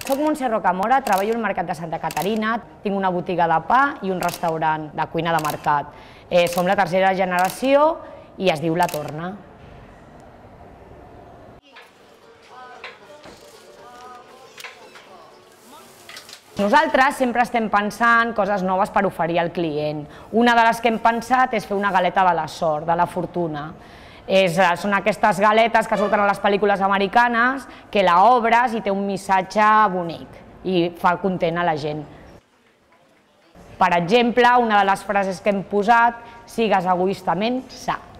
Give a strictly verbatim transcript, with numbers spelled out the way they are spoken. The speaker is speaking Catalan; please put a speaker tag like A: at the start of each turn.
A: Soc Montse Rocamora, treballo al Mercat de Santa Caterina, tinc una botiga de pa i un restaurant de cuina de mercat. Eh, som la tercera generació i es diu La Torna. Nosaltres sempre estem pensant coses noves per oferir al client. Una de les que hem pensat és fer una galeta de la sort, de la fortuna. És, són aquestes galetes que surten a les pel·lícules americanes, que la obres i té un missatge bonic i fa content a la gent. Per exemple, una de les frases que hem posat, sigues egoistament sa.